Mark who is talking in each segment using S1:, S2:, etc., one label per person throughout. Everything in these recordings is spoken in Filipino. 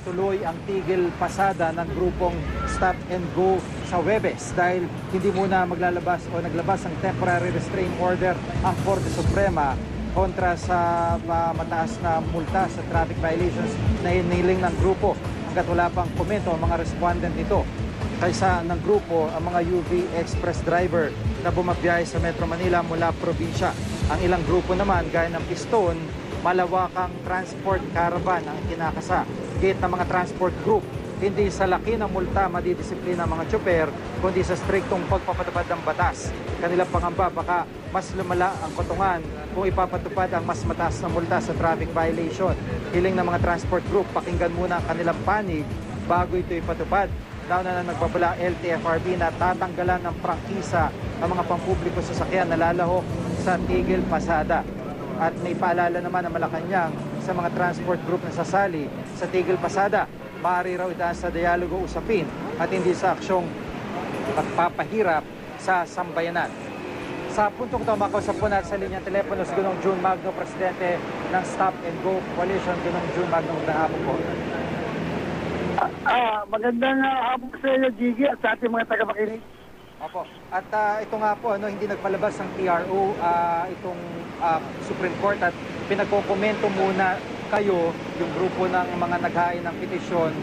S1: tuloy ang tigil pasada ng grupong Stop and Go sa Huwebes dahil hindi muna maglalabas o naglabas ng temporary restraining order ang Korte Suprema kontra sa mataas na multa sa traffic violations na hiniling ng grupo hanggat wala pang komento ang mga respondent nito. Kaysa ng grupo ang mga UV Express driver na bumabiyahe sa Metro Manila mula probinsya. Ang ilang grupo naman gaya ng Piston, malawakang transport caravan ang kinakasa. Gate ng mga transport group, hindi sa laki ng multa madidisiplina ang mga tsoper, kundi sa striktong pagpapatupad ng batas. Kanilang pangamba baka mas lumala ang kotongan kung ipapatupad ang mas mataas na multa sa traffic violation. Hiling ng mga transport group, pakinggan muna ang kanilang panig bago ito ipatupad. Nauna na nagbabala LTFRB na tatanggalan ng prangkisa ng mga pampubliko sasakyan na lalahok sa tigil pasada. At may paalala naman ng Malacanang sa mga transport group na sasali sa tigil pasada. Maaari raw idaan sa dialogo usapin at hindi sa aksyong pagpapahirap sa sambayanan. Sa puntong ito, makausap po natin sa linyang telepono si Gunong June Magno, Presidente ng Stop and Go Coalition. Gunong June Magno, magandang hapon po.
S2: Magandang hapon sa iyo, Gigi, at sa ating mga tagapakinig.
S1: Opo. At ito nga po, hindi nagpalabas ang TRO, itong Supreme Court at pinagkokomento muna kayo, yung grupo ng mga naghain ng petisyon.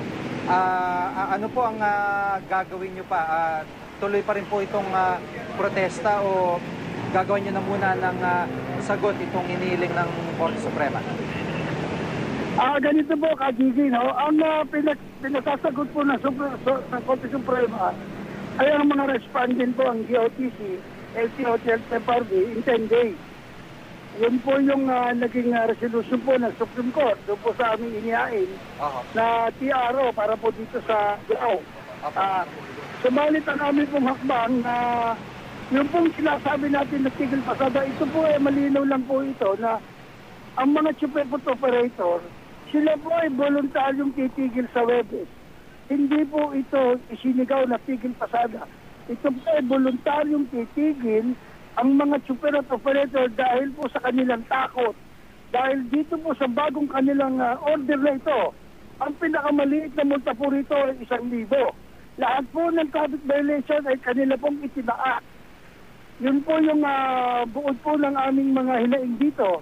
S1: Ano po ang gagawin nyo pa? Tuloy pa rin po itong protesta o gagawin nyo na muna ng sagot itong iniling ng Korte Suprema?
S2: Ganito po, Kagigi, no? Ang pinasasagot po ng Korte Suprema ay ang mga respondent po, ang GOTC, LTO, LTFRB, in 10 days. Yun po yung naging resolution po ng Supreme Court doon po sa aming inihain na TRO para po dito sa Gao. Sumalit ang aming pong hakbang na yung pong sinasabi natin na tigil pasada, ito po ay malinaw lang po ito na ang mga super operator, sila po ay voluntaryong titigil sa Huwebes. Hindi po ito isinigaw na tigil pasada. Ito po ay voluntaryong titigil ang mga super operator dahil po sa kanilang takot. Dahil dito po sa bagong kanilang order na ito, ang pinakamaliit na multa po rito ay 1,000. Lahat po ng traffic violation ay kanila pong itinaak. Yun po yung buod po ng aming mga hinaing dito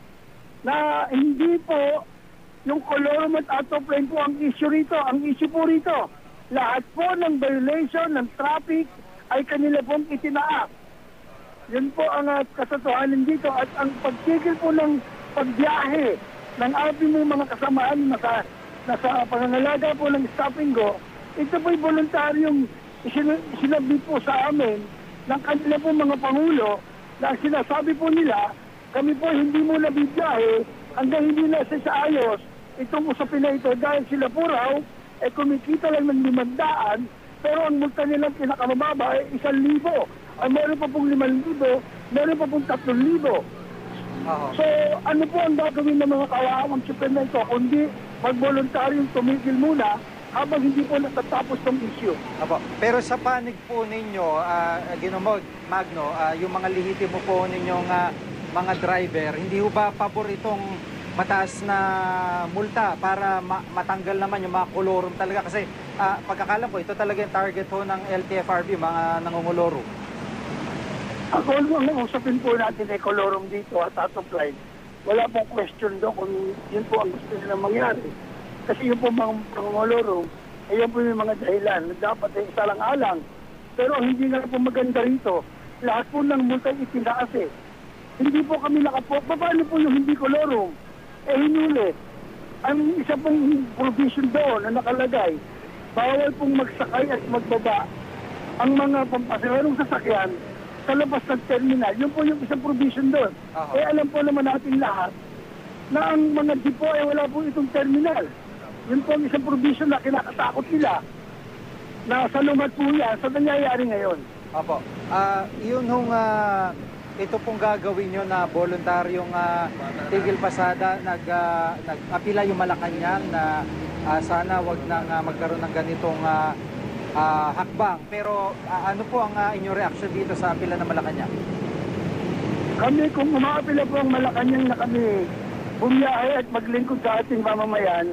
S2: na hindi po yung colorum at out of lane po ang issue rito. Ang issue po rito, lahat po ng violation ng traffic ay kanila pong itinaak. Yun po ang katotohanan dito at ang pagtigil po ng pagbiyahe ng aming mga kasamaan nasa pangangalaga po ng stop and go, ito po'y voluntaryong sinabi po sa amin ng kanila po mga pangulo na sinasabi po nila, kami po hindi muna bibiyahe hanggang hindi na sa ayos itong usapin na ito dahil sila po raw kumikita lang ng 500 pero ang multa nilang pinakamababa ay 1,000. Ang meron pa pong 5,000, meron pa pong 3,000. So ano po ang gagawin ng mga kawawang super na ito kundi mag-voluntaryong tumigil muna habang hindi po natatapos ng issue.
S1: Pero sa panig po ninyo, Ginong Magno, yung mga lihitimo po ninyong mga driver, hindi ho ba pabor itong mataas na multa para matanggal naman yung mga kolorum talaga? Kasi pagkakalam ko, ito talaga yung target ho ng LTFRB, mga nangunguloro.
S2: Ako ang usapin po natin ay kolorum dito at out of line. Wala pong question doon kung yun po ang gusto nila mangyari. Kasi yun po mga pangunguloro, ay yun po yung mga dahilan na dapat ay isalang-alang. Pero hindi nga po maganda rito. Lahat po ng multa itinaas eh. Hindi po kami nakapo. Paano po yung hindi kolorum? Hinuli. Ang isa pong provision doon na nakalagay, bawal pong magsakay at magbaba ang mga pampasaherong sasakyan sa labas ng terminal. Yun po yung isang provision doon. Alam po naman natin lahat na ang mga depo ay wala po itong terminal. Yun po ang isang provision na kinakatakot nila na sa lumad po yan sa nangyayari ngayon.
S1: Opo. Yun hong ito pong gagawin nyo na voluntaryong tigil pasada, nag-apila yung Malacanang na sana wag nang magkaroon ng ganitong hakbang. Pero ano po ang inyong reaction dito sa apila ng Malacanang?
S2: Kami, kung umaapila po ang Malacanang na kami bumiyahe at maglingkod sa ating mamamayan,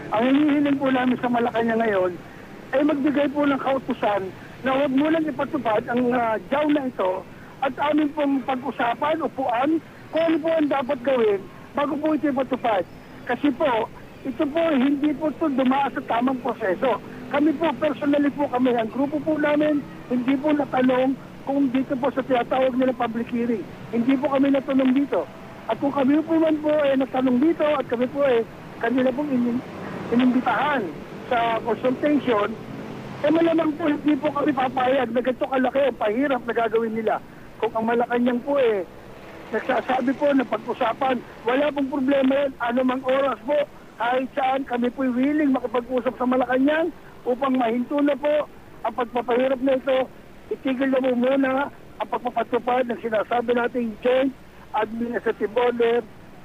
S2: Ang hinihiling po namin sa Malacanang ngayon ay magbigay po ng kautusan na huwag munang ipatupad ang jaw na ito at amin pong pag-usapan, upuan, kung ano po ang dapat gawin bago po ito ipatupad. Kasi po, ito po hindi po ito dumaan sa tamang proseso. Kami po, personally po kami, ang grupo po namin, hindi po natanong kung dito po sa tinatawag nila public hearing. Hindi po kami natanong dito. At kung kami po man po natanong dito at kami po kanila pong inimbitahan sa consultation, malamang po hindi po kami papayag na ganito kalaki o pahirap na gagawin nila. Kung ang Malacanang po nagsasabi po na pag-usapan, wala pong problema yan. Anumang oras po, kahit saan kami po willing makipag-usap sa Malacanang upang mahinto na po ang pagpapahirap na ito. Itigil na po muna ang pagpapatupad ng sinasabi nating Joint Administrative Order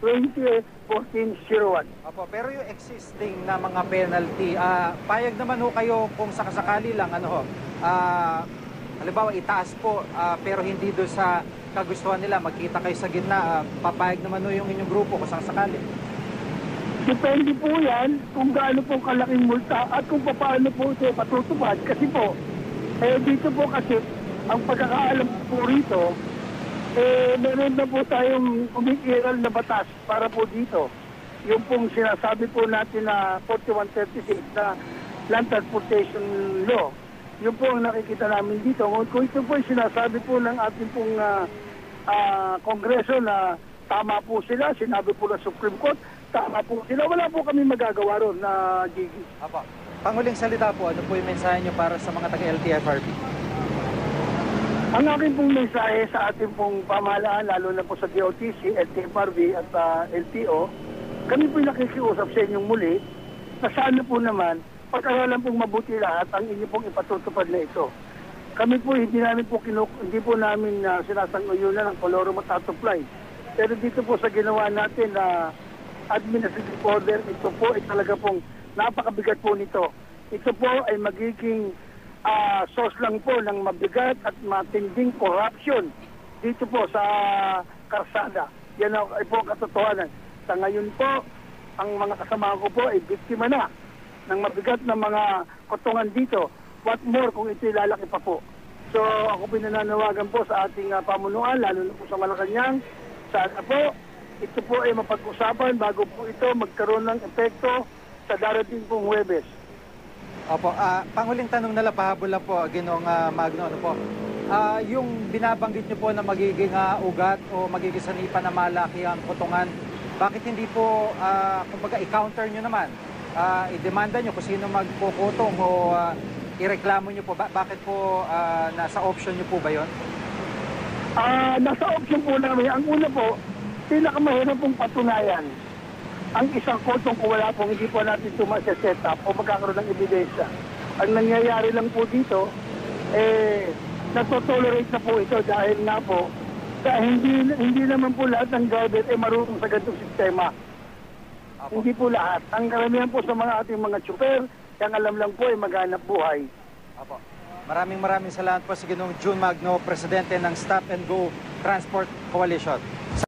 S2: 2014-01.
S1: Opo, pero yung existing na mga penalty, payag naman ho kayo kung sakasakali lang, halimbawa itaas po, pero hindi doon sa kagustuhan nila, magkita kayo sa gitna, papayag naman ho yung inyong grupo kung sakasakali.
S2: Depende po yan kung gaano po kalaking multa at kung paano po ito patutupad. Kasi po, dito po kasi, ang pagkakaalam po rito, meron na po tayong umiiral na batas para po dito. Yung pong sinasabi po natin na 4136 na Land Transportation Law. Yung po ang nakikita namin dito. Kung ito po sinasabi po ng ating pong Kongreso na tama po sila, sinabi po ng Supreme Court, tama po sila, wala po kami magagawa ron na Gigi.
S1: Apo. Panguling salita po, ano po yung mensahe nyo para sa mga taga-LTFRB?
S2: Ang aking pong mensahe sa ating pong pamahalaan, lalo na po sa DOTC, LTFRB at LTO, kami po nakikiusap sa inyong muli na sana po naman pag-aralan pong mabuti lahat ang inyo pong ipatutupad na ito. Kami po hindi po namin sinasang-uyunan ng koloro matatuply. Pero dito po sa ginawa natin na administrative order, ito po ay talaga pong napakabigat po nito. Ito po ay magiging source lang po ng mabigat at matinding corruption dito po sa karsada. Yan ay po katotohanan. Sa ngayon po, ang mga kasama ko po ay biktima na ng mabigat na mga kotongan dito. What more kung ito lalaki pa po. So ako pinananawagan po sa ating pamunuan, lalo na po sa Malacanang, sana po ito po ay mapag-usapan bago po ito magkaroon ng epekto sa darating pong Huwebes.
S1: Opo, panghuling tanong na lang, pahabol lang po, Ginoong Magno, ano po? Yung binabanggit nyo po na magiging ugat o magiging sanipa na malaki ang kotongan, bakit hindi po, kumbaga, i-counter nyo naman? I-demanda nyo kung sino magpuputong o ireklamo nyo po. Bakit po nasa option nyo po ba yun?
S2: Nasa option po namin. Ang una po, pinakamahirap pong patunayan. Ang isang kotong kung wala pong hindi po natin set up o magkakaroon ng ebidensya. Ang nangyayari lang po dito, natotolerate na po ito dahil nga po, hindi naman po lahat ng government ay marunong sa ganitong sistema. Apo. Hindi po lahat. Ang karamihan po sa mga ating mga tsuper, yung alam lang po ay maghanap buhay.
S1: Apo. Maraming salamat po sa Ginoong June Magno, Presidente ng Stop and Go Transport Coalition.